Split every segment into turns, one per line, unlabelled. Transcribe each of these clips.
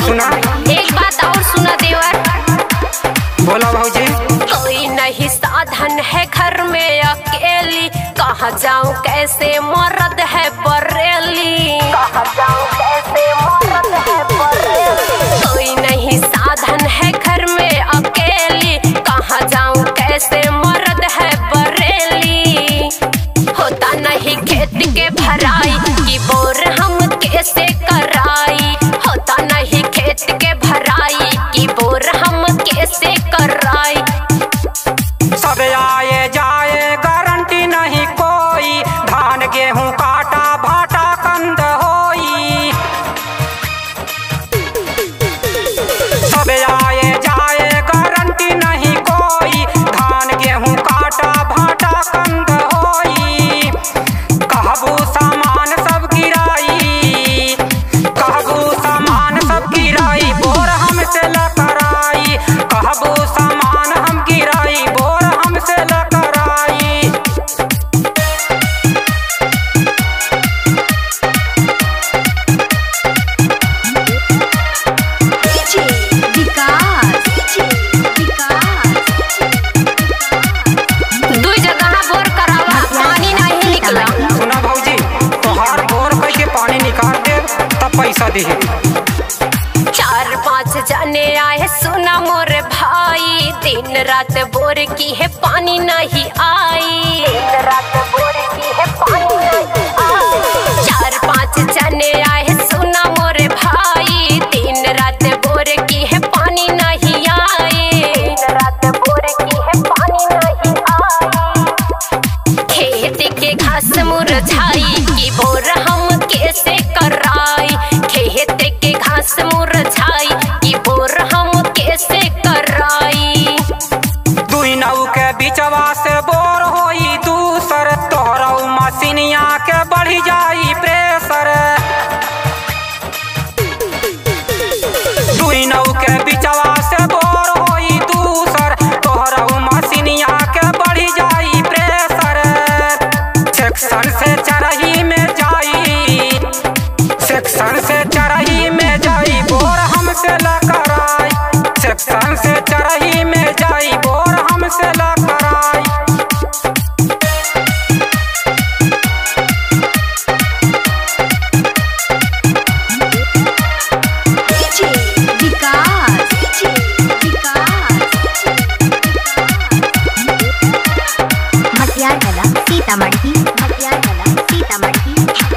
सुना।
एक बात और सुना देवर।
बोला भौजी।
कोई नहीं साधन है घर में अकेली, कहाँ जाऊँ कैसे मर्द है बरेली, कहाँ जाऊँ कैसे मर्द है बरेली। कोई नहीं साधन है घर में अकेली, कहाँ जाऊँ कैसे मर्द है बरेली। होता नहीं खेत के भराई की बोर हम कैसे कराई, होता नहीं खेत के भराई की बोर हम कैसे कराई।
सब आए जाए गारंटी नहीं कोई, धान गेहूं काटा भाटा कंद होई। सब आए जाए गारंटी नहीं कोई, धान गेहूं काटा भाटा कंद होई। कहबू सामान सब गिराई, कहबू सामान सब गिराई, बोर हमसे ल कराई। कहबू सामान हम गिराई, बोर हमसे ल कराई।
दू जगह बोर करावा पानी नहीं निकला।
सुना भौजी, तोहार बोर करके पानी निकाल दे तब पैसा दे।
4-5 जने आए सुना मोर भाई, दिन रात बोर की है पानी नहीं आई, दिन रात बोर की है पानी नहीं आई। 4-5 जने आए सुना मोर भाई, दिन रात बोर की है पानी नहीं आई, दिन रात बोर की है पानी नहीं आई। खेत के घास मुरझाई की बोर हम कैसे कराई, खेत के घास मुरझाई की बोर हम कैसे कराई।
दुई नौ के बिचवा से बोर होई दूसर, तोहरा मसीनिया के बढ़ी जाई प्रेशर। दुई नौ के बिचवा से बोर होई दूसर, तोहरा मसीनिया के बढ़ी जाई प्रेशर। सेक्शन से चरही में जाई, सेक्शन से चरही में जाई, बोर हमसे ल कराई। सेक्शन से चरही में जाई, बोर हमसे ल कराई।
सीतामढ़ी सीतामढ़ी।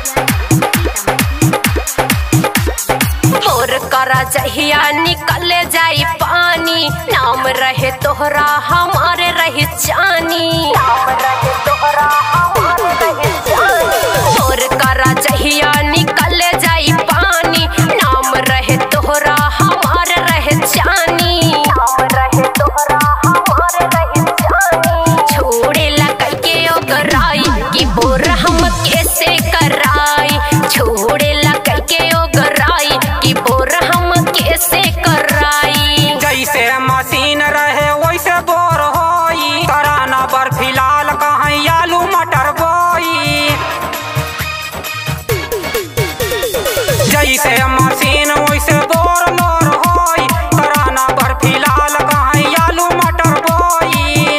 बोर करा जहिया निकल जाई पानी, नाम रहे तोहरा हमारे रही जानी, नाम रहे तोहरा हमारे रही जानी। बोर करा जहिया निकल जाई पानी, नाम रहे तोहरा हमारे रहे जानी, नाम रहे तोहरा हमारे रहे जानी। छोड़े लगा के ओगराई की बोर हम कैसे कराई, छोड़े लगा के ओगराई की बोर हम कैसे कराई।
जैसे मशीन रहे वैसे बोर होई, तराना पर फिलहाल कहीं आलू मटर बोई। जैसे मशीन वैसे बोर लोर होई, तराना पर फिलहाल कहीं आलू मटर बोई।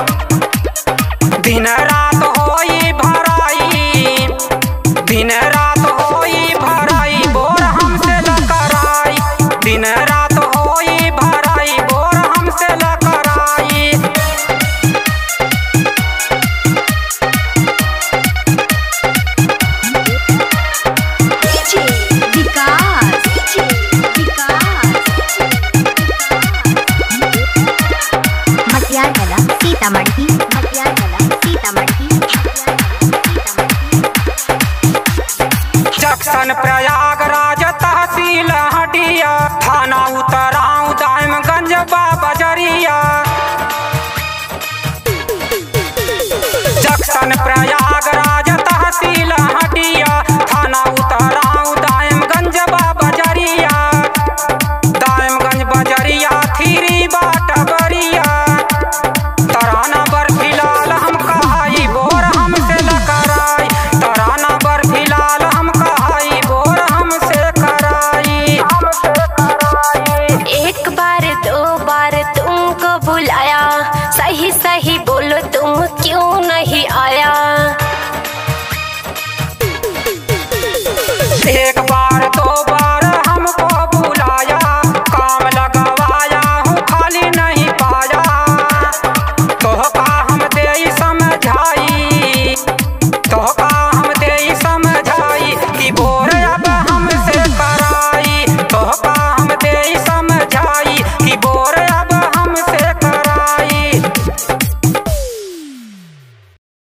दिन रात होई भराई, दिन रात होई भराई, बोर हमसे ल कराई। दिन रात होई भराई, बोर हमसे ल कराई।
सीतामढ़ी सीतामढ़ी।
जक्सन प्रयागराज तहसील हटिया, थाना उत्तरा